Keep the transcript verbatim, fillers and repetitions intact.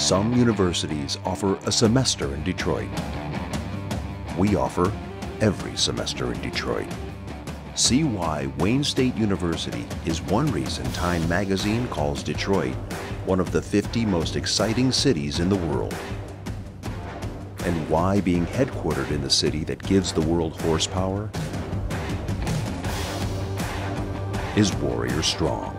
Some universities offer a semester in Detroit. We offer every semester in Detroit. See why Wayne State University is one reason Time magazine calls Detroit one of the fifty most exciting cities in the world. And why being headquartered in the city that gives the world horsepower is warrior strong.